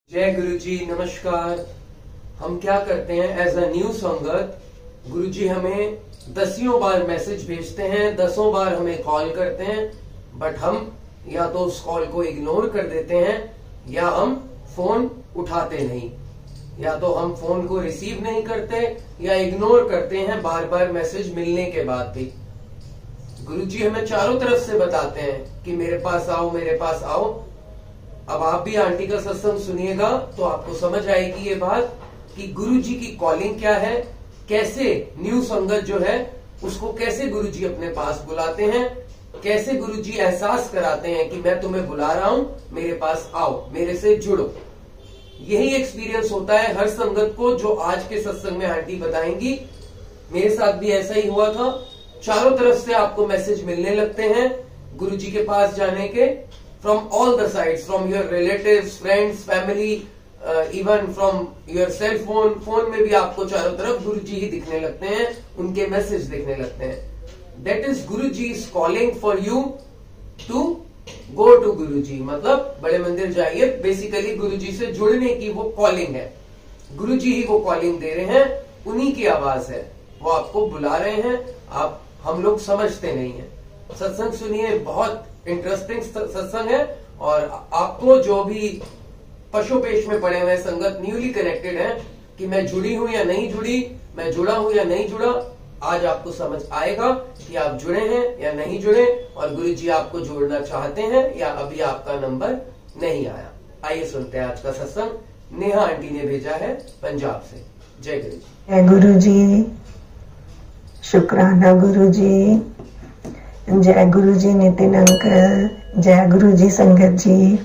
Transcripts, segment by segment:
जय गुरुजी, नमस्कार। हम क्या करते हैं एज अ न्यू संगत, गुरुजी हमें दसियों बार मैसेज भेजते हैं, दसों बार हमें कॉल करते हैं, बट हम या तो उस कॉल को इग्नोर कर देते हैं या हम फोन उठाते नहीं, या तो हम फोन को रिसीव नहीं करते या इग्नोर करते हैं बार बार मैसेज मिलने के बाद भी। गुरुजी हमें चारों तरफ से बताते हैं कि मेरे पास आओ, मेरे पास आओ। अब आप भी आंटी का सत्संग सुनिएगा तो आपको समझ आएगी ये बात कि गुरुजी की कॉलिंग क्या है, कैसे न्यू संगत जो है उसको कैसे गुरुजी अपने पास बुलाते हैं, कैसे गुरुजी एहसास कराते हैं कि मैं तुम्हें बुला रहा हूं, मेरे पास आओ, मेरे से जुड़ो। यही एक्सपीरियंस होता है हर संगत को, जो आज के सत्संग में आंटी बताएंगी। मेरे साथ भी ऐसा ही हुआ था। चारों तरफ से आपको मैसेज मिलने लगते हैं गुरुजी के पास जाने के, from all the sides, from your relatives, friends, family, even from your cell phone। Phone में भी आपको चारों तरफ गुरुजी ही दिखने लगते हैं, उनके मैसेज दिखने लगते हैं। That is Guruji is calling for you to go to गुरुजी, मतलब बड़े मंदिर जाइए। बेसिकली गुरुजी से जुड़ने की वो कॉलिंग है, गुरुजी ही वो कॉलिंग दे रहे हैं, उन्हीं की आवाज है, वो आपको बुला रहे हैं। हम लोग समझते नहीं है। सत्संग सुनिए, बहुत इंटरेस्टिंग सत्संग है। और आपको जो भी पशुपेश में पड़े हुए संगत न्यूली कनेक्टेड है कि मैं जुड़ी हूं या नहीं जुड़ी, मैं जुड़ा हूं या नहीं जुड़ा, आज आपको समझ आएगा कि आप जुड़े हैं या नहीं जुड़े, और गुरुजी आपको जोड़ना चाहते हैं या अभी आपका नंबर नहीं आया। आइए सुनते हैं आज का सत्संग। नेहा आंटी ने भेजा है पंजाब से। जय गुरुजी। जय गुरुजी, शुक्राना गुरुजी, जय गुरुजी नितिन अंकल, जय गुरुजी संगत जी।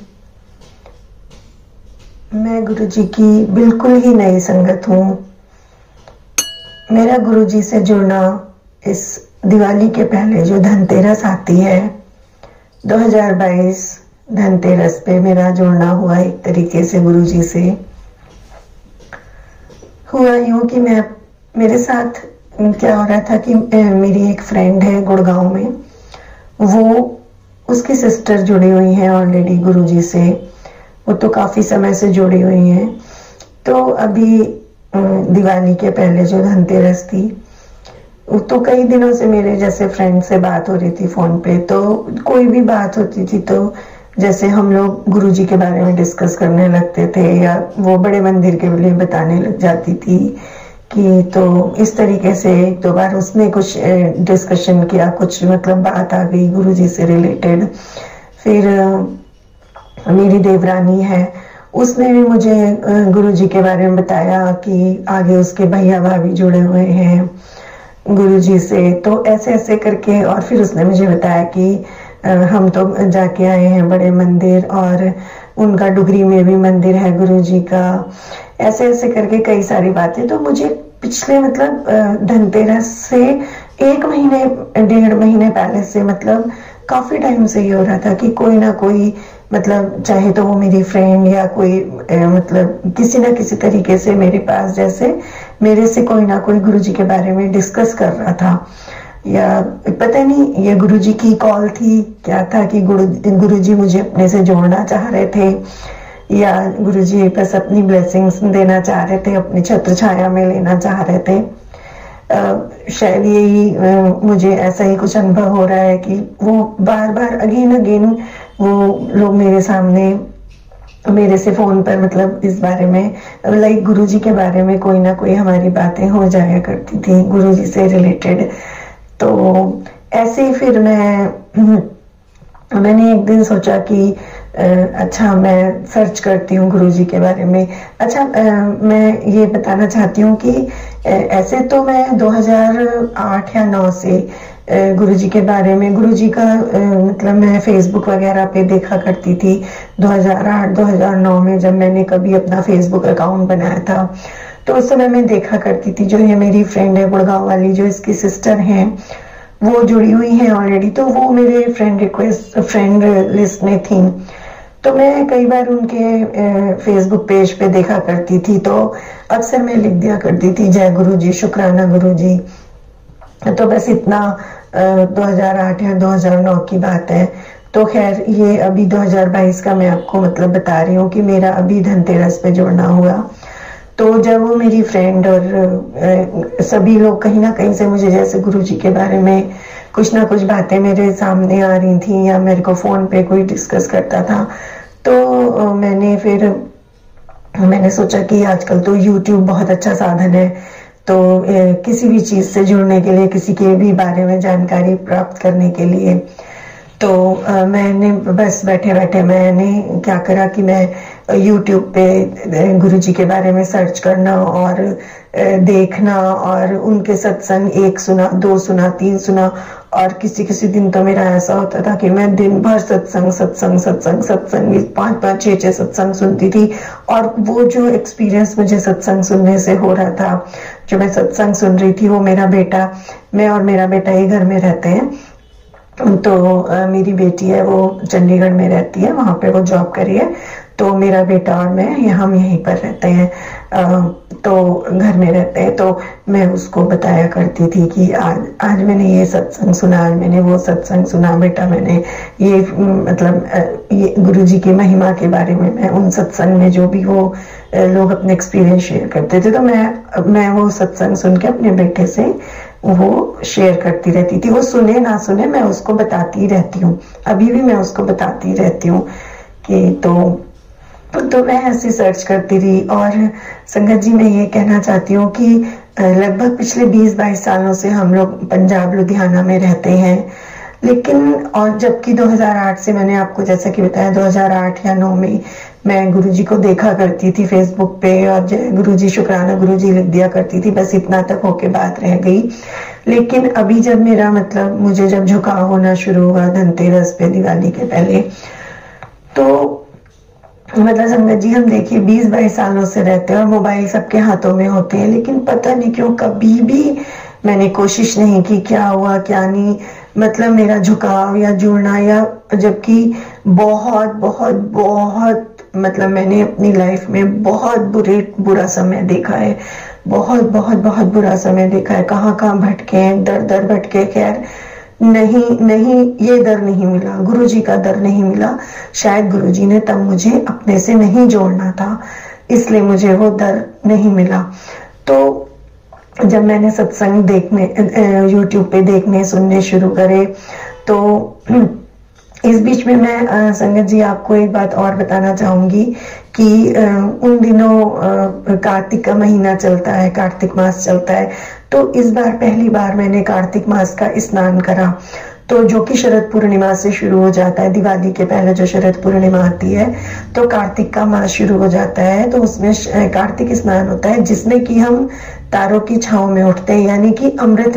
मैं गुरुजी की बिल्कुल ही नई संगत हूँ। मेरा गुरुजी से जुड़ना इस दिवाली के पहले जो धनतेरस आती है, 2022 धनतेरस पे मेरा जुड़ना हुआ एक तरीके से गुरुजी से। हुआ यूं कि मेरे साथ क्या हो रहा था कि मेरी एक फ्रेंड है गुड़गांव में, वो उसकी सिस्टर जुड़ी हुई है ऑलरेडी गुरुजी से, वो तो काफी समय से जुड़ी हुई हैं। तो अभी दिवाली के पहले जो धनतेरस थी, वो तो कई दिनों से मेरे जैसे फ्रेंड से बात हो रही थी फोन पे, तो कोई भी बात होती थी तो जैसे हम लोग गुरुजी के बारे में डिस्कस करने लगते थे, या वो बड़े मंदिर के लिए बताने लग जाती थी कि, तो इस तरीके से एक दो बार उसने कुछ डिस्कशन किया, कुछ मतलब बात आ गई गुरुजी से रिलेटेड। फिर मेरी देवरानी है, उसने भी मुझे गुरुजी के बारे में बताया कि आगे उसके भैया भाभी जुड़े हुए हैं गुरुजी से। तो ऐसे ऐसे करके, और फिर उसने मुझे बताया कि हम तो जाके आए हैं बड़े मंदिर, और उनका डुगरी में भी मंदिर है गुरुजी का। ऐसे ऐसे करके कई सारी बातें। तो मुझे पिछले मतलब धनतेरस से 1 महीने 1.5 महीने पहले से, मतलब काफी टाइम से ये हो रहा था कि कोई ना कोई, मतलब चाहे तो वो मेरी फ्रेंड या कोई मतलब किसी ना किसी तरीके से मेरे पास जैसे मेरे से कोई ना कोई गुरुजी के बारे में डिस्कस कर रहा था, या पता नहीं ये गुरुजी की कॉल थी क्या था कि गुरुजी मुझे अपने से जोड़ना चाह रहे थे, या गुरुजी बस अपनी ब्लेसिंग्स देना चाह रहे थे, अपनी छत्र छाया में लेना चाह रहे थे। शायद यही मुझे ऐसा ही कुछ अनुभव हो रहा है कि वो बार बार अगेन अगेन वो लोग मेरे सामने मेरे से फोन पर मतलब इस बारे में, लाइक गुरुजी के बारे में कोई ना कोई हमारी बातें हो जाया करती थी गुरुजी से रिलेटेड। तो ऐसे ही फिर मैंने एक दिन सोचा कि अच्छा मैं सर्च करती हूँ गुरुजी के बारे में। अच्छा मैं ये बताना चाहती हूँ कि ऐसे तो मैं 2008 या 9 से गुरुजी के बारे में, गुरुजी का मतलब मैं फेसबुक वगैरह पे देखा करती थी। 2008-2009 में जब मैंने कभी अपना फेसबुक अकाउंट बनाया था, तो उस समय मैं देखा करती थी। जो ये मेरी फ्रेंड है गुड़गांव वाली, जो इसकी सिस्टर हैं, वो जुड़ी हुई हैं ऑलरेडी, तो वो मेरे फ्रेंड लिस्ट में थी। तो मैं कई बार उनके फेसबुक पेज पे देखा करती थी, तो अक्सर मैं लिख दिया करती थी जय गुरुजी, शुक्राना गुरुजी। तो बस इतना 2008 या 2009 की बात है। तो खैर ये अभी 2022 का मैं आपको मतलब बता रही हूँ कि मेरा अभी धनतेरस पे जुड़ना हुआ। तो जब वो मेरी फ्रेंड और सभी लोग कहीं ना कहीं से मुझे जैसे गुरुजी के बारे में कुछ ना कुछ बातें मेरे सामने आ रही थी या मेरे को फोन पे कोई डिस्कस करता था, तो मैंने सोचा कि आजकल तो यूट्यूब बहुत अच्छा साधन है, तो किसी भी चीज से जुड़ने के लिए, किसी के भी बारे में जानकारी प्राप्त करने के लिए, तो मैंने बस बैठे बैठे मैंने क्या करा कि मैं YouTube पे गुरुजी के बारे में सर्च करना और देखना, और उनके सत्संग 1 सुना, 2 सुना, 3 सुना, और किसी किसी दिन तो मेरा ऐसा होता था कि मैं दिन भर सत्संग 5-5, 6-6 सत्संग सुनती थी। और वो जो एक्सपीरियंस मुझे सत्संग सुनने से हो रहा था, जो मैं सत्संग सुन रही थी, वो मैं और मेरा बेटा ही घर में रहते हैं। तो मेरी बेटी है वो चंडीगढ़ में रहती है, वहां पे वो जॉब करी है, तो मेरा बेटा और मैं हम यहीं पर रहते हैं, तो घर में रहते हैं। तो मैं उसको बताया करती थी कि आज मैंने ये सत्संग सुना, आज मैंने वो सत्संग सुना बेटा, मैंने ये मतलब ये गुरुजी की महिमा के बारे में, मैं उन सत्संग में जो भी वो लोग अपने एक्सपीरियंस शेयर करते थे, तो मैं वो सत्संग सुन के अपने बेटे से वो शेयर करती रहती थी। वो सुने ना सुने, मैं उसको बताती रहती हूँ, अभी भी मैं उसको बताती रहती हूँ कि तो मैं ऐसे सर्च करती रही। और संगत जी, मैं ये कहना चाहती हूँ कि लगभग पिछले 20-22 सालों से हम लोग पंजाब लुधियाना में रहते हैं, लेकिन और जबकि 2008 से, मैंने आपको जैसा कि बताया 2008 या 9 में मैं गुरुजी को देखा करती थी फेसबुक पे, और जय गुरुजी, शुक्राना गुरुजी लिख दिया करती थी, बस इतना तक होके बात रह गई। लेकिन अभी जब मेरा मतलब मुझे जब झुकाव होना शुरू हुआ धनतेरस पे, दिवाली के पहले, तो मतलब संगत जी हम देखिए 20-22 सालों से रहते हैं और मोबाइल सबके हाथों में होते हैं, लेकिन पता नहीं क्यों कभी भी मैंने कोशिश नहीं की क्या हुआ क्या नहीं, मतलब मेरा झुकाव या जुड़ना, या जबकि बहुत बहुत बहुत मतलब मैंने अपनी लाइफ में बहुत बुरा समय देखा है, बहुत बहुत बहुत बुरा समय देखा है, कहाँ कहाँ भटके हैं, दर दर भटके। खैर नहीं ये दर नहीं मिला, गुरुजी का दर नहीं मिला, शायद गुरुजी ने तब मुझे अपने से नहीं जोड़ना था, इसलिए मुझे वो दर नहीं मिला। तो जब मैंने सत्संग देखने YouTube पे देखने सुनने शुरू करे, तो इस बीच में मैं संगत जी आपको एक बात और बताना चाहूंगी कि उन दिनों कार्तिक का महीना चलता है, कार्तिक मास चलता है, तो इस बार पहली बार मैंने कार्तिक मास का स्नान करा, तो जो कि शरद पूर्णिमा से शुरू हो जाता है, दिवाली के पहले जो शरद पूर्णिमा आती है, तो कार्तिक का मास शुरू हो जाता है, तो उसमें कार्तिक स्नान होता है, जिसमें कि हम तारों की छांव में उठते हैं, यानी कि अमृत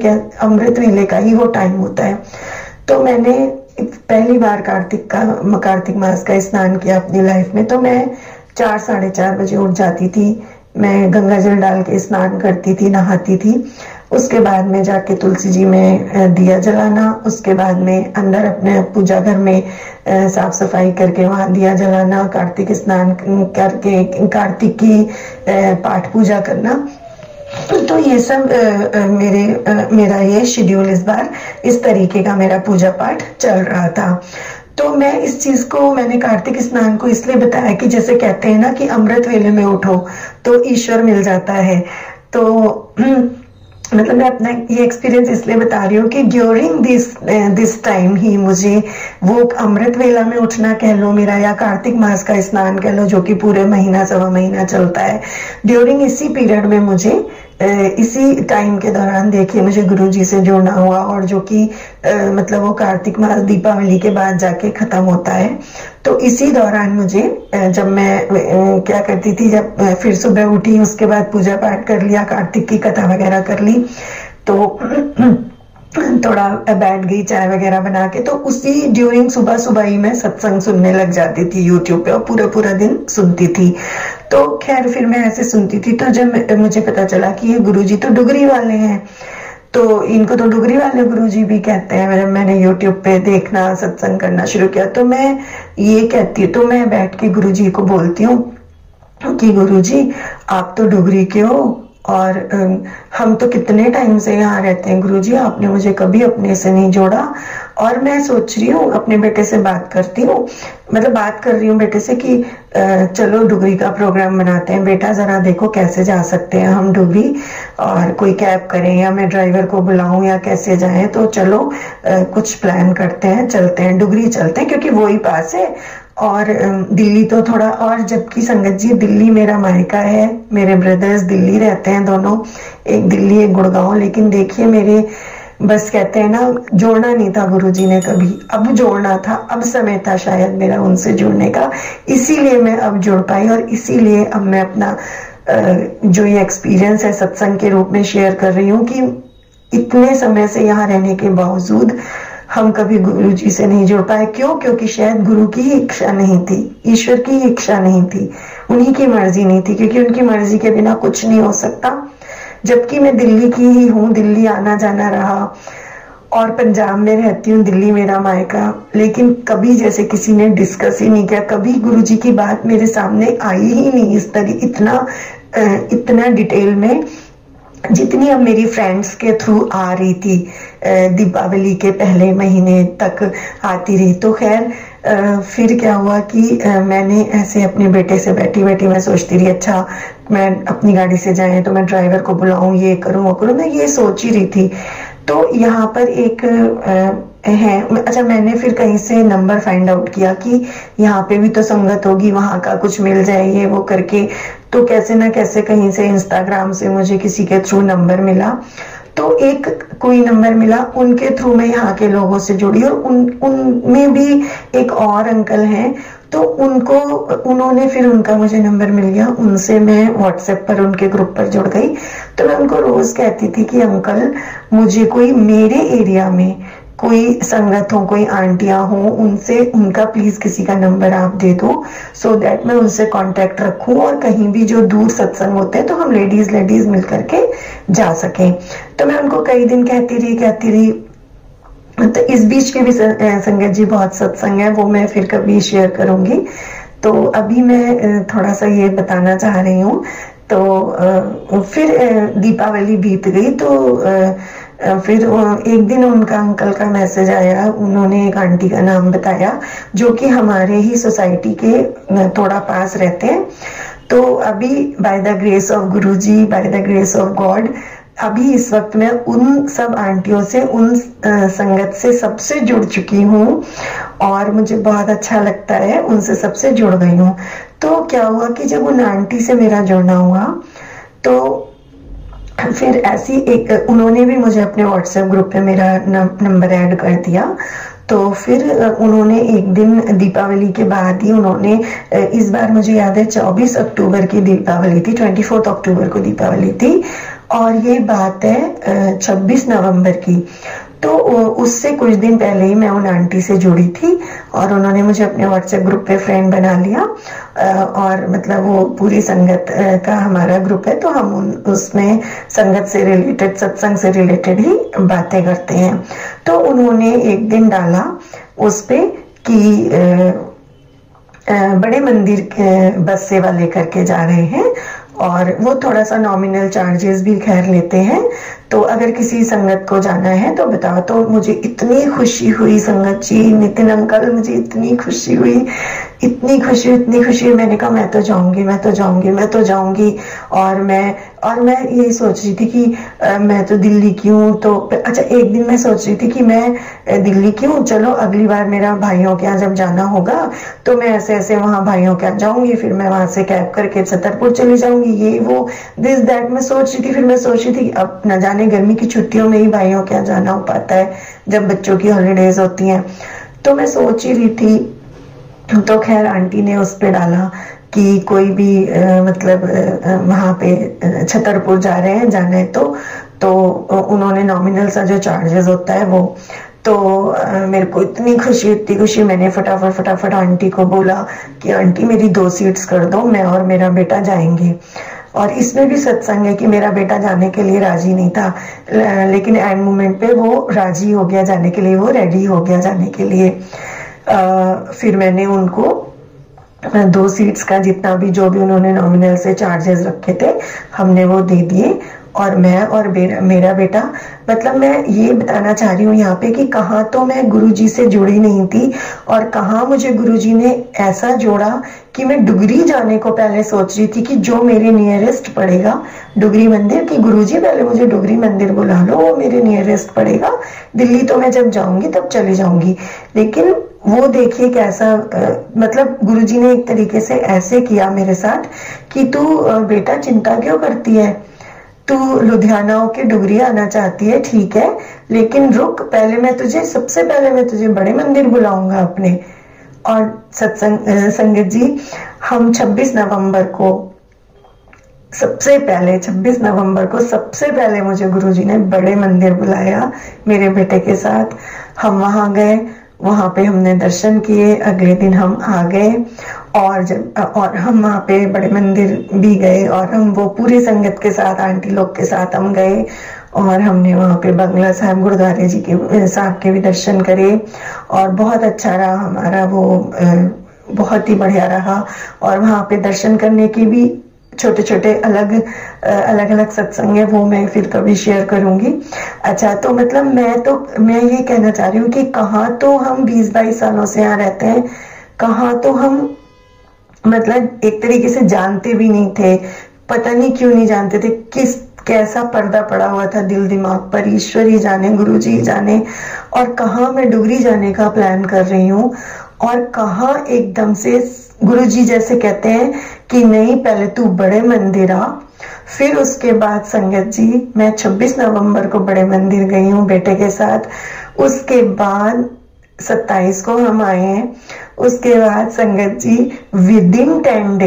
वेले का ही वो टाइम होता है। तो मैंने पहली बार कार्तिक मास का स्नान किया अपनी लाइफ में, तो मैं 4-4:30 बजे उठ जाती थी, मैं गंगा जल डाल के स्नान करती थी, नहाती थी, उसके बाद में जाके तुलसी जी में दिया जलाना, उसके बाद में अंदर अपने पूजा घर में साफ सफाई करके वहां दिया जलाना, कार्तिक स्नान करके कार्तिक की पाठ पूजा करना। तो ये सब मेरा ये शेड्यूल इस बार इस तरीके का मेरा पूजा पाठ चल रहा था। तो मैं इस चीज को, मैंने कार्तिक स्नान को इसलिए बताया कि जैसे कहते हैं ना कि अमृत वेले में उठो तो ईश्वर मिल जाता है, तो मतलब मैं अपना ये एक्सपीरियंस इसलिए बता रही हूँ कि ड्यूरिंग दिस टाइम ही मुझे वो अमृत वेला में उठना कह लो मेरा, या कार्तिक मास का स्नान कह लो, जो कि पूरे महीना 1.25 महीना चलता है, ड्यूरिंग इसी पीरियड में मुझे इसी टाइम के दौरान देखिए मुझे गुरुजी से जुड़ना हुआ, और जो कि मतलब वो कार्तिक मास दीपावली के बाद जाके खत्म होता है। तो इसी दौरान मुझे जब मैं क्या करती थी, जब फिर सुबह उठी, उसके बाद पूजा पाठ कर लिया, कार्तिक की कथा वगैरह कर ली, तो थोड़ा बैठ गई चाय वगैरह बना के, तो उसी ड्यूरिंग सुबह ही मैं सत्संग सुनने लग जाती थी यूट्यूब पे, और पूरा दिन सुनती थी। तो खैर फिर मैं ऐसे सुनती थी, तो जब मुझे पता चला कि ये गुरुजी तो डुगरी वाले हैं, तो इनको तो डुगरी वाले गुरुजी भी कहते हैं, मैंने यूट्यूब पे देखना सत्संग करना शुरू किया, तो मैं ये कहती हूँ, तो मैं बैठ के गुरुजी को बोलती हूँ कि गुरुजी आप तो डुगरी के हो, और हम तो कितने टाइम से यहाँ रहते हैं गुरुजी, आपने मुझे कभी अपने से नहीं जोड़ा, और मैं सोच रही हूँ अपने बेटे से बात करती हूँ, मतलब बात कर रही हूँ बेटे से कि चलो डुगरी का प्रोग्राम बनाते हैं बेटा, जरा देखो कैसे जा सकते हैं हम डुगरी, और कोई कैब करें या मैं ड्राइवर को बुलाऊं या कैसे जाएं, तो चलो कुछ प्लान करते हैं, चलते हैं डुगरी चलते हैं, क्योंकि वो ही पास है। और दिल्ली तो थोड़ा, और जबकि संगत जी दिल्ली मेरा मायका है, मेरे ब्रदर्स दिल्ली रहते हैं दोनों, एक दिल्ली एक गुड़गांव, लेकिन देखिए मेरे बस कहते हैं ना, जोड़ना नहीं था गुरुजी ने कभी, अब जोड़ना था, अब समय था शायद मेरा उनसे जुड़ने का, इसीलिए मैं अब जुड़ पाई, और इसीलिए अब मैं अपना जो ये एक्सपीरियंस है सत्संग के रूप में शेयर कर रही हूँ कि इतने समय से यहाँ रहने के बावजूद हम कभी गुरु जी से नहीं जुड़ पाए। क्यों? क्योंकि शायद गुरु की ही इच्छा नहीं थी, ईश्वर की ही इच्छा नहीं थी, उन्हीं की मर्जी नहीं थी, क्योंकि उनकी मर्जी के बिना कुछ नहीं हो सकता। जबकि मैं दिल्ली की ही हूँ, दिल्ली आना जाना रहा, और पंजाब में रहती हूँ, दिल्ली मेरा मायका, लेकिन कभी जैसे किसी ने डिस्कस ही नहीं किया, कभी गुरुजी की बात मेरे सामने आई ही नहीं इस तरह, इतना डिटेल में, जितनी अब मेरी फ्रेंड्स के थ्रू आ रही थी, दीपावली के पहले महीने तक आती रही। तो खैर फिर क्या हुआ कि मैंने ऐसे अपने बेटे से बैठी बैठी मैं सोचती रही, अच्छा मैं अपनी गाड़ी से जाए तो मैं ड्राइवर को बुलाऊं, ये करूं वो करूं, मैं ये सोच ही रही थी। तो यहाँ पर एक है, अच्छा मैंने फिर कहीं से नंबर फाइंड आउट किया कि यहाँ पे भी तो संगत होगी, वहां का कुछ मिल जाए ये वो करके, तो कैसे ना कैसे कहीं से इंस्टाग्राम से मुझे किसी के थ्रू नंबर मिला, तो एक कोई नंबर मिला, उनके थ्रू मैं यहाँ के लोगों से जुड़ी, और उनमें भी एक और अंकल हैं, तो उन्होंने फिर उनका मुझे नंबर मिल गया, उनसे मैं व्हाट्सएप पर उनके ग्रुप पर जुड़ गई। तो मैं उनको रोज कहती थी कि अंकल मुझे कोई मेरे एरिया में कोई संगत हो, कोई आंटियां हो, उनसे उनका प्लीज किसी का नंबर आप दे दो, सो दैट मैं उनसे कांटेक्ट रखूं, और कहीं भी जो दूर सत्संग होते हैं तो हम लेडीज मिल करके जा सकें। तो मैं उनको कई दिन कहती रही। तो इस बीच के भी संगत जी बहुत सत्संग है, वो मैं फिर कभी शेयर करूंगी। तो अभी मैं थोड़ा सा ये बताना चाह रही हूँ। तो फिर दीपावली बीत गई, तो फिर एक दिन उनका अंकल का मैसेज आया, उन्होंने एक आंटी का नाम बताया जो कि हमारे ही सोसाइटी के थोड़ा पास रहते हैं। तो अभी by the grace of Guruji, by the grace of God, अभी इस वक्त मैं उन सब आंटियों से, उन संगत से सबसे जुड़ चुकी हूँ, और मुझे बहुत अच्छा लगता है, उनसे सबसे जुड़ गई हूँ। तो क्या हुआ कि जब उन आंटी से मेरा जुड़ना हुआ, तो फिर ऐसी एक, उन्होंने भी मुझे अपने व्हाट्सएप ग्रुप पे मेरा नंबर ऐड कर दिया। तो फिर उन्होंने एक दिन दीपावली के बाद ही उन्होंने, इस बार मुझे याद है 24 अक्टूबर की दीपावली थी, 24 अक्टूबर को दीपावली थी, और ये बात है 26 नवंबर की। तो उससे कुछ दिन पहले ही मैं उन आंटी से जुड़ी थी, और उन्होंने मुझे अपने व्हाट्सएप ग्रुप पे फ्रेंड बना लिया, और मतलब वो पूरी संगत का हमारा ग्रुप है, तो हम उसमें संगत से रिलेटेड, सत्संग से रिलेटेड ही बातें करते हैं। तो उन्होंने एक दिन डाला उस पे कि बड़े मंदिर बस सेवा लेकर के जा रहे हैं, और वो थोड़ा सा नॉमिनल चार्जेस भी खैर लेते हैं, तो अगर किसी संगत को जाना है तो बताओ। तो मुझे इतनी खुशी हुई संगत जी, नितिन अंकल, मुझे इतनी खुशी हुई, इतनी खुशी, मैंने कहा मैं तो जाऊंगी। और मैं यही सोच रही थी कि मैं तो दिल्ली की हूँ, तो अच्छा एक दिन मैं सोच रही थी कि मैं दिल्ली की हूँ, चलो अगली बार मेरा भाइयों के यहाँ जब जाना होगा तो मैं ऐसे वहां भाइयों के यहाँ जाऊंगी, फिर मैं वहां से कैब करके छतरपुर चली जाऊंगी, ये वो दिस दैट मैं सोच रही थी। फिर मैं सोच रही थी अब न जाने गर्मी की छुट्टियों में ही भाइयों के यहाँ जाना हो पाता है जब बच्चों की हॉलीडेज होती हैं। तो मैं सोच ही रही थी, तो खैर आंटी ने उस पे डाला कि कोई भी मतलब वहां पे छतरपुर जा रहे हैं, जाना है तो उन्होंने नॉमिनल सा जो चार्जेस होता है वो, तो मेरे को इतनी खुशी, मैंने फटाफट आंटी को बोला कि आंटी मेरी 2 सीट्स कर दो, मैं और मेरा बेटा जाएंगे। और इसमें भी सत्संग है कि मेरा बेटा जाने के लिए राजी नहीं था, लेकिन एंड मोमेंट पे वो राजी हो गया जाने के लिए, वो रेडी हो गया जाने के लिए। फिर मैंने उनको 2 सीट्स का जितना भी जो भी उन्होंने नॉमिनल से चार्जेस रखे थे हमने वो दे दिए, और मैं और मेरा बेटा, मतलब मैं ये बताना चाह रही हूँ यहाँ पे कि कहाँ तो मैं गुरुजी से जुड़ी नहीं थी और कहाँ मुझे गुरुजी ने ऐसा जोड़ा कि मैं डुगरी जाने को पहले सोच रही थी कि जो मेरे नियरेस्ट पड़ेगा डुगरी मंदिर, कि गुरुजी पहले मुझे डुगरी मंदिर बुला लो, वो मेरे नियरेस्ट पड़ेगा, दिल्ली तो मैं जब जाऊंगी तब चली जाऊंगी। लेकिन वो देखिए कैसा मतलब गुरुजी ने एक तरीके से ऐसे किया मेरे साथ कि तू बेटा चिंता क्यों करती है, तू लुधियाना होके डुगरी आना चाहती है, ठीक है, लेकिन रुक, पहले मैं तुझे सबसे पहले मैं तुझे बड़े मंदिर बुलाऊंगा अपने। और सत्संग संगत जी, हम 26 नवंबर को सबसे पहले मुझे गुरुजी ने बड़े मंदिर बुलाया मेरे बेटे के साथ। हम वहां गए, वहां पे हमने दर्शन किए, अगले दिन हम आ गए और हम वहां पे बड़े मंदिर भी गए और हम वो पूरी संगत के साथ, आंटी लोग के साथ हम गए और हमने वहां पे बंगला साहब गुरुद्वारे जी के साहब के भी दर्शन करे और बहुत अच्छा रहा हमारा वो, बहुत ही बढ़िया रहा। और वहां पे दर्शन करने की भी छोटे छोटे अलग अलग सत्संग है, वो मैं फिर कभी शेयर करूंगी। अच्छा, तो मतलब मैं ये कहना चाह रही हूँ कि कहाँ तो हम 20-22 सालों से यहाँ रहते हैं, कहाँ तो हम मतलब एक तरीके से जानते भी नहीं थे, पता नहीं क्यों नहीं जानते थे, कैसा पर्दा पड़ा हुआ था दिल दिमाग पर, ईश्वर ही जाने, गुरुजी ही जाने। और कहाँ मैं डुगरी जाने का प्लान कर रही हूँ और कहाँ एकदम से गुरुजी जैसे कहते हैं कि नहीं, पहले तू बड़े मंदिर आ, फिर उसके बाद संगत जी मैं 26 नवंबर को बड़े मंदिर गई हूँ बेटे के साथ। उसके बाद 27 को हम आए हैं। उसके बाद संगत जी विद इन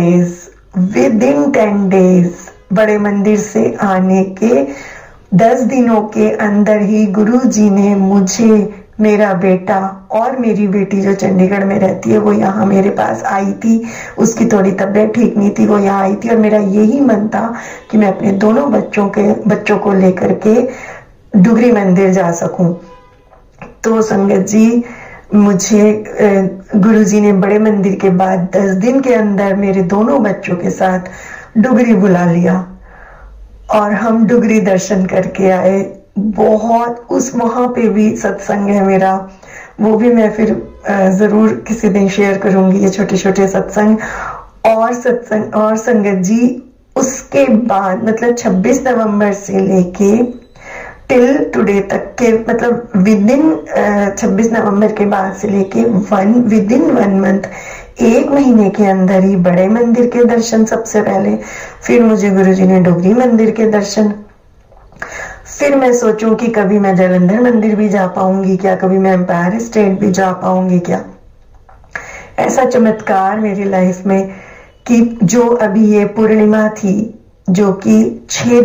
10 डेज बड़े मंदिर से आने के 10 दिनों के अंदर ही गुरुजी ने मुझे, मेरा बेटा और मेरी बेटी जो चंडीगढ़ में रहती है वो यहाँ मेरे पास आई थी, उसकी थोड़ी तबीयत ठीक नहीं थी, वो यहाँ आई थी और मेरा यही मन था कि मैं अपने दोनों बच्चों को लेकर के डुगरी मंदिर जा सकूं। तो संगत जी मुझे गुरुजी ने बड़े मंदिर के बाद 10 दिन के अंदर मेरे दोनों बच्चों के साथ डुगरी बुला लिया और हम डुगरी दर्शन करके आए। बहुत वहां पे भी सत्संग है मेरा, वो भी मैं फिर जरूर किसी दिन शेयर करूंगी, ये छोटे छोटे सत्संग और संगत जी। उसके बाद मतलब 26 नवंबर से लेके टिल टुडे तक के, मतलब विद इन 26 नवंबर के बाद से लेके विद इन 1 मंथ, 1 महीने के अंदर ही बड़े मंदिर के दर्शन सबसे पहले, फिर मुझे गुरुजी ने डुगरी मंदिर के दर्शन, फिर मैं सोचूं कि कभी मैं जालंधर मंदिर भी जा पाऊंगी क्या, कभी मैं एम्पायर स्टेट भी जा पाऊंगी क्या। ऐसा चमत्कार मेरी लाइफ में कि जो अभी ये पूर्णिमा थी, जो कि 6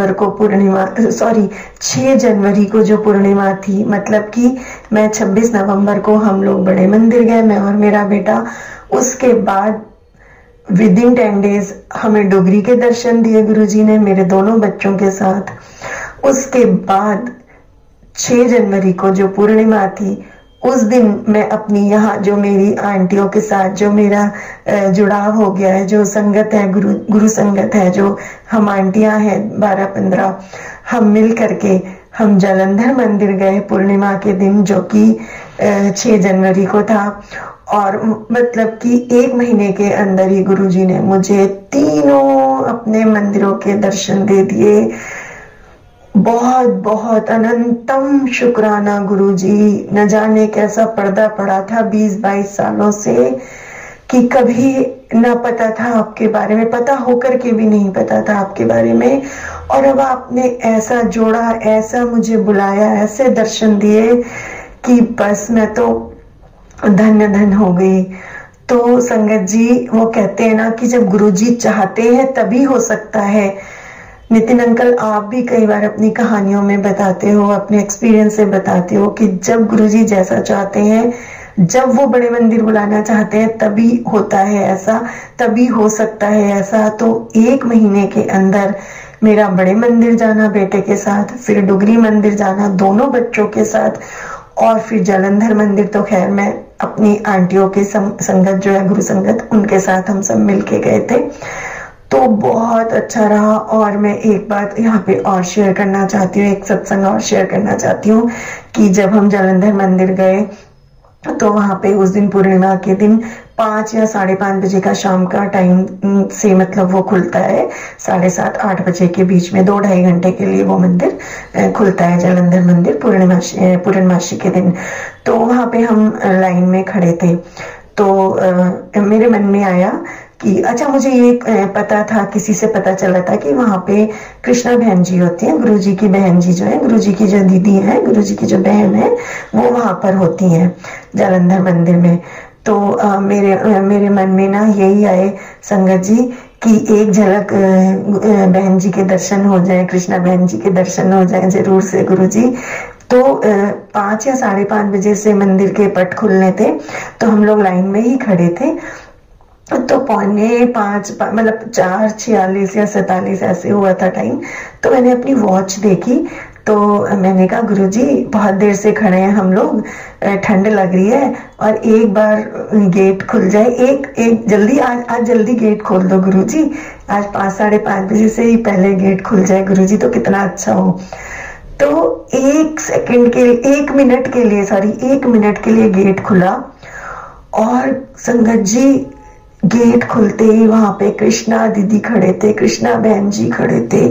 जनवरी को जो पूर्णिमा थी, मतलब कि मैं 26 नवंबर को हम लोग बड़े मंदिर गए, मैं और मेरा बेटा। उसके बाद विद इन 10 डेज हमें डुगरी के दर्शन दिए गुरुजी ने मेरे दोनों बच्चों के साथ। उसके बाद 6 जनवरी को जो पूर्णिमा थी, उस दिन मैं अपनी यहाँ जो मेरी आंटियों के साथ जो मेरा जुड़ाव हो गया है, जो संगत है, गुरु संगत है, जो हम आंटियां हैं 12-15, हम मिल करके हम जालंधर मंदिर गए पूर्णिमा के दिन, जो कि 6 जनवरी को था। और मतलब कि 1 महीने के अंदर ही गुरुजी ने मुझे तीनों अपने मंदिरों के दर्शन दे दिए। बहुत बहुत अनंतम शुक्राना गुरुजी। न जाने कैसा पर्दा पड़ा था 20-22 सालों से कि कभी ना पता था आपके बारे में, पता होकर के भी नहीं पता था आपके बारे में, और अब आपने ऐसा जोड़ा, ऐसा मुझे बुलाया, ऐसे दर्शन दिए कि बस मैं तो धन्य हो गई। तो संगत जी वो कहते हैं ना कि जब गुरुजी चाहते हैं तभी हो सकता है। नितिन अंकल, आप भी कई बार अपनी कहानियों में बताते हो, अपने एक्सपीरियंस से बताते हो कि जब गुरुजी जैसा चाहते हैं, जब वो बड़े मंदिर बुलाना चाहते हैं तभी होता है ऐसा, तभी हो सकता है ऐसा। तो 1 महीने के अंदर मेरा बड़े मंदिर जाना बेटे के साथ, फिर डुगरी मंदिर जाना दोनों बच्चों के साथ, और फिर जालंधर मंदिर तो खैर मैं अपनी आंटियों की संगत जो है गुरु संगत, उनके साथ हम सब मिलके गए थे। तो बहुत अच्छा रहा। और मैं एक बात यहाँ पे और शेयर करना चाहती हूँ, एक सत्संग और शेयर करना चाहती हूँ कि जब हम जालंधर मंदिर गए तो वहां पे उस दिन पूर्णिमा के दिन 5 या 5:30 बजे का शाम का टाइम से मतलब वो खुलता है, 7:30 8 बजे के बीच में 2-2.5 घंटे के लिए वो मंदिर खुलता है, जालंधर मंदिर पूर्णमासी के दिन। तो वहां पे हम लाइन में खड़े थे। तो मेरे मन में आया कि अच्छा, मुझे ये पता था, किसी से पता चला था कि वहां पे कृष्णा बहन जी होती हैं, गुरुजी की बहन जी जो है, गुरुजी की जो दीदी है, गुरुजी की जो बहन है, वो वहां पर होती हैं जालंधर मंदिर में। तो मेरे मन में ना यही आए संगत जी कि एक झलक बहन जी के दर्शन हो जाए, कृष्णा बहन जी के दर्शन हो जाए जरूर से गुरुजी। तो 5 या 5:30 बजे से मंदिर के पट खुलने थे, तो हम लोग लाइन में ही खड़े थे। तो 4:45 मतलब 4:46 या 47 ऐसे हुआ था टाइम। तो मैंने अपनी वॉच देखी, तो मैंने कहा गुरुजी बहुत देर से खड़े हैं हम लोग, ठंड लग रही है और एक बार गेट खुल जाए, एक जल्दी आज जल्दी गेट खोल दो गुरुजी, आज 5 5:30 बजे से ही पहले गेट खुल जाए गुरुजी तो कितना अच्छा हो। तो 1 मिनट के लिए गेट खुला और संगत जी गेट खुलते ही वहां पे कृष्णा दीदी खड़े थे, कृष्णा बहन जी खड़े थे,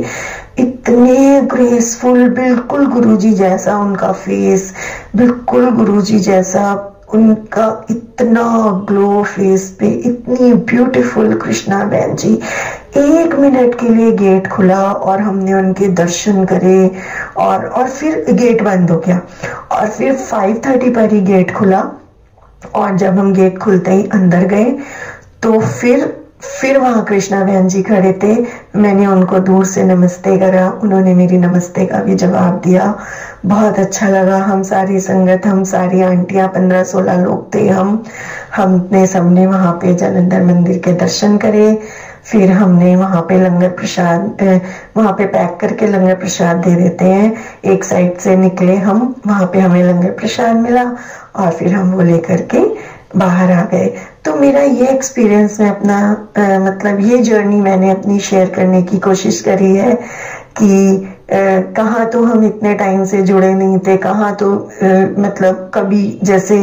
इतने ग्रेसफुल, बिल्कुल गुरुजी जैसा उनका फेस, बिल्कुल गुरुजी जैसा उनका, इतना ग्लो फेस पे, इतनी ब्यूटीफुल कृष्णा बहन जी। 1 मिनट के लिए गेट खुला और हमने उनके दर्शन करे और फिर गेट बंद हो गया और फिर 5:30 पर ही गेट खुला। और जब हम गेट खुलते ही अंदर गए तो फिर वहां कृष्णा बहन जी खड़े थे। मैंने उनको दूर से नमस्ते करा, उन्होंने मेरी नमस्ते का भी जवाब दिया। बहुत अच्छा लगा। हम सारी संगत, हम सारी आंटियां, 15-16 लोग थे, हमने सबने वहां पे जालंधर मंदिर के दर्शन करे। फिर हमने वहां पे लंगर प्रसाद, वहां पे पैक करके लंगर प्रसाद दे देते हैं, एक साइड से निकले हम, वहां पे हमें लंगर प्रसाद मिला और फिर हम वो लेकर के बाहर आ गए। तो मेरा ये एक्सपीरियंस में अपना मतलब ये जर्नी मैंने अपनी शेयर करने की कोशिश करी है कि कहाँ तो हम इतने टाइम से जुड़े नहीं थे, कहाँ तो मतलब कभी जैसे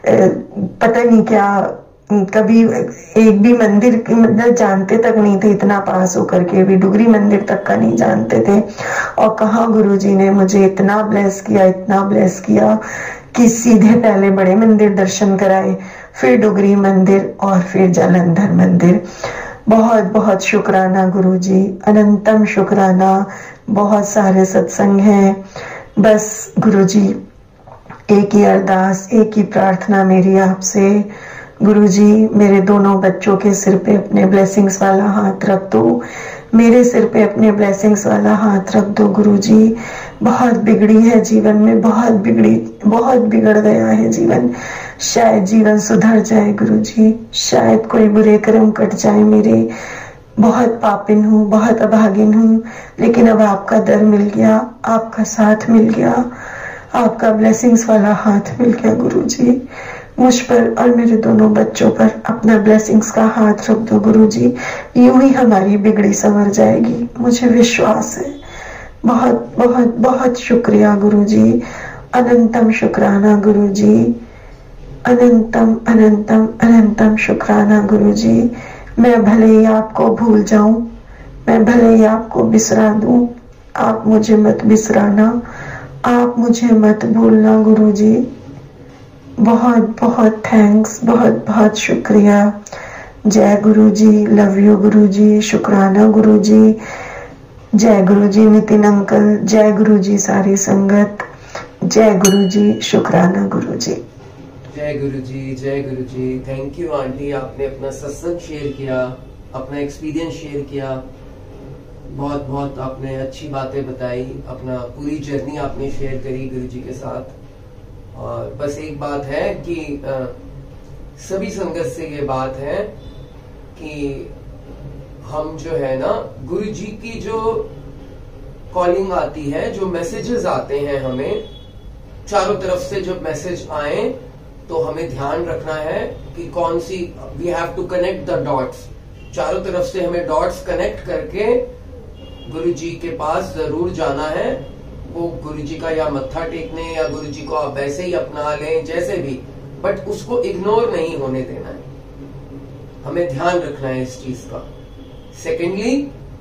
पता नहीं क्या, कभी एक भी मंदिर मतलब जानते तक नहीं थे, इतना पास होकर के भी डुगरी मंदिर तक का नहीं जानते थे। और कहाँ गुरुजी ने मुझे इतना ब्लेस किया कि सीधे पहले बड़े मंदिर दर्शन कराए, फिर डुगरी मंदिर और फिर जालंधर मंदिर। बहुत बहुत शुक्राना गुरुजी, अनंतम शुक्राना। बहुत सारे सत्संग हैं, बस गुरुजी एक ही अरदास, एक ही प्रार्थना मेरी आपसे, गुरुजी मेरे दोनों बच्चों के सिर पे अपने ब्लेसिंग्स वाला हाथ रख दो, मेरे सिर पे अपने ब्लेसिंग्स वाला हाथ रख दो गुरुजी। बहुत बिगड़ी है जीवन में, बहुत बिगड़ गया है जीवन, शायद जीवन सुधर जाए गुरुजी, शायद कोई बुरे कर्म कट जाए मेरे। बहुत पापिन हूँ, बहुत अभागिन हूँ, लेकिन अब आपका दर मिल गया, आपका साथ मिल गया, आपका ब्लेसिंग्स वाला हाथ मिल गया गुरुजी। मुझ पर और मेरे दोनों बच्चों पर अपना ब्लेसिंग्स का हाथ रख दो गुरुजी, यूं ही हमारी बिगड़ी संवर जाएगी, मुझे विश्वास है। बहुत बहुत बहुत शुक्रिया गुरुजी, अनंतम शुक्राना गुरुजी, अनंतम अनंतम अनंतम शुक्राना गुरुजी। मैं भले ही आपको भूल जाऊं, मैं भले ही आपको बिसरा दूं, आप मुझे मत बिसराना, आप मुझे मत भूलना गुरुजी। बहुत बहुत थैंक्स, बहुत बहुत शुक्रिया। जय गुरुजी, लव यू गुरुजी, शुक्राना गुरुजी, जय गुरुजी नितिन अंकल, जय गुरुजी सारी संगत, जय गुरुजी, शुक्राना गुरुजी। जय गुरुजी, जय गुरुजी। थैंक यू आंटी, आपने अपना सत्संग शेयर किया, अपना एक्सपीरियंस शेयर किया, बहुत बहुत आपने अच्छी बातें बताई, अपना पूरी जर्नी आपने शेयर करी गुरुजी के साथ। और बस एक बात है कि सभी संगत से ये बात है कि हम जो है ना, गुरुजी की जो कॉलिंग आती है, जो मैसेजेस आते हैं हमें चारों तरफ से, जो मैसेज आए तो हमें ध्यान रखना है कि कौन सी, we have to connect the dots चारों तरफ से हमें डॉट्स कनेक्ट करके गुरुजी के पास जरूर जाना है। वो गुरुजी का या मत्था टेकने या गुरुजी को आप वैसे ही अपना लें, जैसे भी, बट उसको इग्नोर नहीं होने देना है। हमें ध्यान रखना है इस चीज का। सेकेंडली,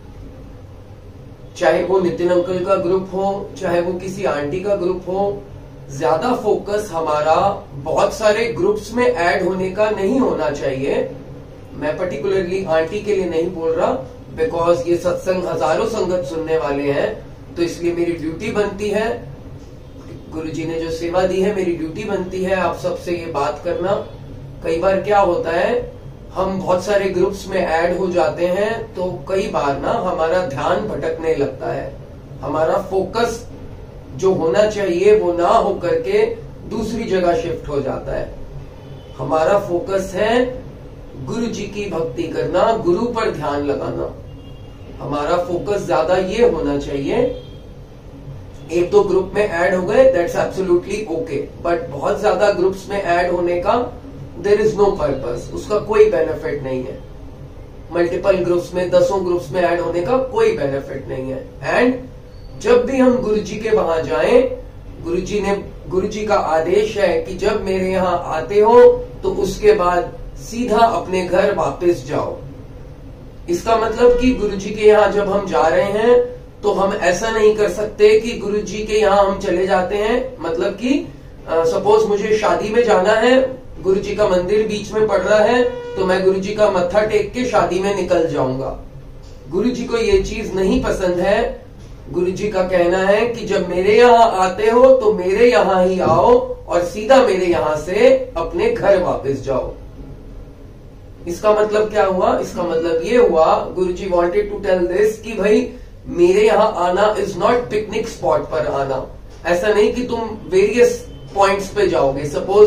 चाहे वो नितिन अंकल का ग्रुप हो, चाहे वो किसी आंटी का ग्रुप हो, ज्यादा फोकस हमारा बहुत सारे ग्रुप्स में ऐड होने का नहीं होना चाहिए। मैं पर्टिकुलरली आंटी के लिए नहीं बोल रहा, बिकॉज ये सत्संग हजारों संगत सुनने वाले हैं, तो इसलिए मेरी ड्यूटी बनती है, गुरुजी ने जो सेवा दी है, मेरी ड्यूटी बनती है आप सबसे ये बात करना। कई बार क्या होता है, हम बहुत सारे ग्रुप्स में ऐड हो जाते हैं, तो कई बार ना हमारा ध्यान भटकने लगता है, हमारा फोकस जो होना चाहिए वो ना हो करके दूसरी जगह शिफ्ट हो जाता है। हमारा फोकस है गुरु जी की भक्ति करना, गुरु पर ध्यान लगाना। हमारा फोकस ज्यादा ये होना चाहिए। एक दो ग्रुप में ऐड हो गए, दैट्स एब्सोल्युटली ओके, बट बहुत ज्यादा ग्रुप्स में ऐड होने का देयर इज नो पर्पस, उसका कोई बेनिफिट नहीं है। मल्टीपल ग्रुप्स में, 10 ग्रुप्स में ऐड होने का कोई बेनिफिट नहीं है। एंड जब भी हम गुरुजी के वहां जाएं, गुरुजी का आदेश है कि जब मेरे यहाँ आते हो तो उसके बाद सीधा अपने घर वापस जाओ। इसका मतलब कि गुरुजी के यहाँ जब हम जा रहे हैं तो हम ऐसा नहीं कर सकते कि गुरुजी के यहाँ हम चले जाते हैं, मतलब कि सपोज मुझे शादी में जाना है, गुरुजी का मंदिर बीच में पड़ रहा है, तो मैं गुरुजी का मत्था टेक के शादी में निकल जाऊंगा। गुरुजी को ये चीज नहीं पसंद है। गुरुजी का कहना है कि जब मेरे यहाँ आते हो तो मेरे यहाँ ही आओ और सीधा मेरे यहाँ से अपने घर वापस जाओ। इसका मतलब क्या हुआ? इसका मतलब ये हुआ, Guruji wanted to tell this कि भाई मेरे यहाँ आना इज नॉट पिकनिक स्पॉट पर आना। ऐसा नहीं कि तुम वेरियस पॉइंट्स पे जाओगे।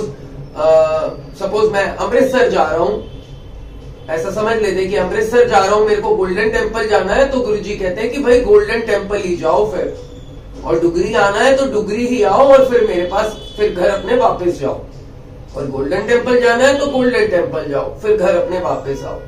सपोज मैं अमृतसर जा रहा हूं, ऐसा समझ लेते कि अमृतसर जा रहा हूं, मेरे को गोल्डन टेम्पल जाना है, तो गुरुजी कहते हैं कि भाई गोल्डन टेम्पल ही जाओ फिर, और डुगरी आना है तो डुगरी ही आओ और फिर मेरे पास फिर घर अपने वापस जाओ, और गोल्डन टेम्पल जाना है तो गोल्डन टेम्पल जाओ, फिर घर अपने वापस आओ।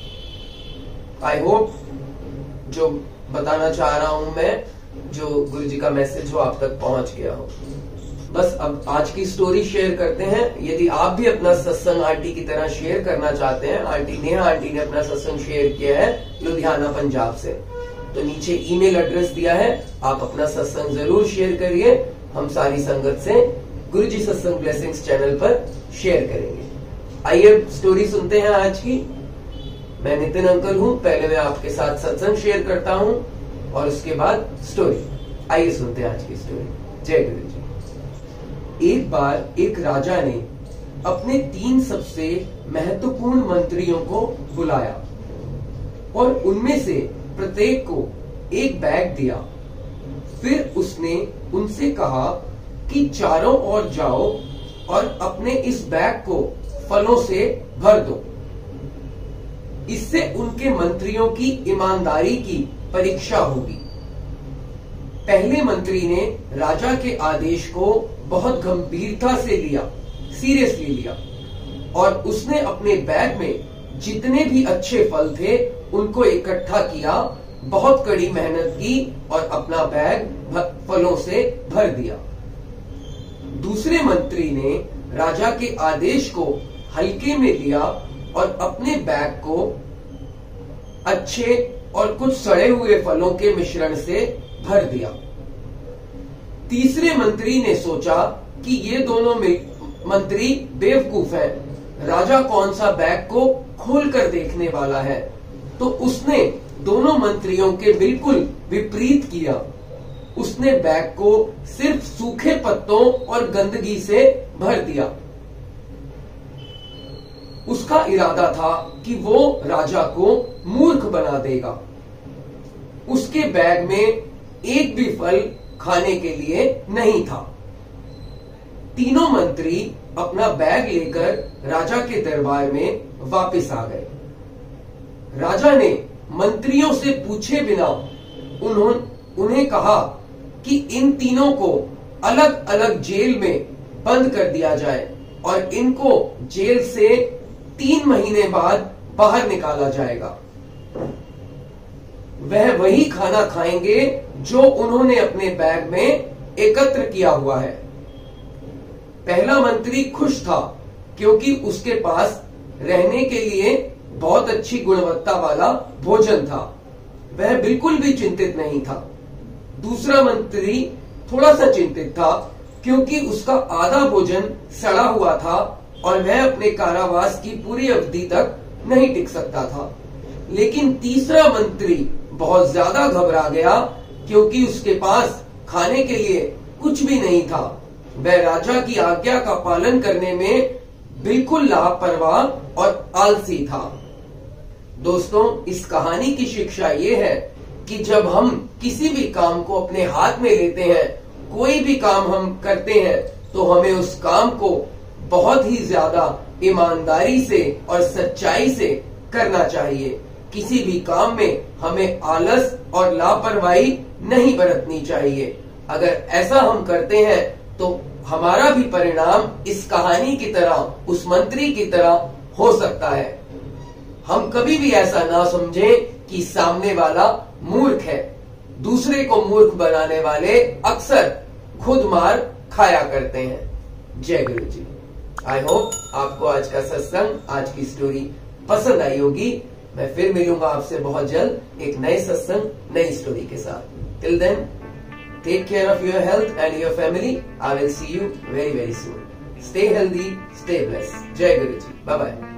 आई होप जो बताना चाह रहा हूं मैं, जो गुरुजी का मैसेज हो आप तक पहुंच गया हो। बस अब आज की स्टोरी शेयर करते हैं। यदि आप भी अपना सत्संग आंटी की तरह शेयर करना चाहते हैं, आंटी ने अपना सत्संग शेयर किया है लुधियाना पंजाब से, तो नीचे ईमेल एड्रेस दिया है, आप अपना सत्संग जरूर शेयर करिए। हम सारी संगत से गुरुजी सत्संग ब्लेसिंग्स चैनल पर शेयर करेंगे। आइए स्टोरी सुनते हैं आज की। मैं नितिन अंकल हूँ, पहले मैं आपके साथ सत्संग शेयर करता हूँ और उसके बाद स्टोरी। आइए सुनते हैं आज की स्टोरी। जय गुरु जी। एक बार एक राजा ने अपने 3 सबसे महत्वपूर्ण मंत्रियों को बुलाया और उनमें से प्रत्येक को एक बैग दिया। फिर उसने उनसे कहा कि चारों ओर जाओ और अपने इस बैग को फलों से भर दो। इससे उनके मंत्रियों की ईमानदारी की परीक्षा होगी। पहले मंत्री ने राजा के आदेश को बहुत गंभीरता से लिया, सीरियसली लिया, और उसने अपने बैग में जितने भी अच्छे फल थे उनको इकट्ठा किया, बहुत कड़ी मेहनत की और अपना बैग फलों से भर दिया। दूसरे मंत्री ने राजा के आदेश को हल्के में लिया और अपने बैग को अच्छे और कुछ सड़े हुए फलों के मिश्रण से भर दिया। तीसरे मंत्री ने सोचा कि ये दोनों मंत्री बेवकूफ हैं, राजा कौन सा बैग को खोलकर देखने वाला है, तो उसने दोनों मंत्रियों के बिल्कुल विपरीत किया। उसने बैग को सिर्फ सूखे पत्तों और गंदगी से भर दिया। उसका इरादा था कि वो राजा को मूर्ख बना देगा। उसके बैग में एक भी फल खाने के लिए नहीं था। तीनों मंत्री अपना बैग लेकर राजा के दरबार में वापस आ गए। राजा ने मंत्रियों से पूछे बिना उन्हें कहा कि इन तीनों को अलग अलग जेल में बंद कर दिया जाए और इनको जेल से 3 महीने बाद बाहर निकाला जाएगा। वह वही खाना खाएंगे जो उन्होंने अपने बैग में एकत्र किया हुआ है। पहला मंत्री खुश था क्योंकि उसके पास रहने के लिए बहुत अच्छी गुणवत्ता वाला भोजन था। वह बिल्कुल भी चिंतित नहीं था। दूसरा मंत्री थोड़ा सा चिंतित था क्योंकि उसका आधा भोजन सड़ा हुआ था और वह अपने कारावास की पूरी अवधि तक नहीं टिक सकता था। लेकिन तीसरा मंत्री बहुत ज्यादा घबरा गया क्योंकि उसके पास खाने के लिए कुछ भी नहीं था। वह राजा की आज्ञा का पालन करने में बिल्कुल लापरवाह और आलसी था। दोस्तों, इस कहानी की शिक्षा ये है कि जब हम किसी भी काम को अपने हाथ में लेते हैं, कोई भी काम हम करते हैं, तो हमें उस काम को बहुत ही ज्यादा ईमानदारी से और सच्चाई से करना चाहिए। किसी भी काम में हमें आलस और लापरवाही नहीं बरतनी चाहिए। अगर ऐसा हम करते हैं तो हमारा भी परिणाम इस कहानी की तरह, उस मंत्री की तरह हो सकता है। हम कभी भी ऐसा ना समझें कि सामने वाला मूर्ख है। दूसरे को मूर्ख बनाने वाले अक्सर खुद मार खाया करते हैं। जय गुरु जी। आई होप आपको आज का सत्संग, आज की स्टोरी पसंद आई होगी। मैं फिर मिलूंगा आपसे बहुत जल्द एक नए सत्संग, नई स्टोरी के साथ। Till then, take care of your health and your family. I will see you very very soon. Stay healthy, stay blessed. जय गुरु जी। Bye bye.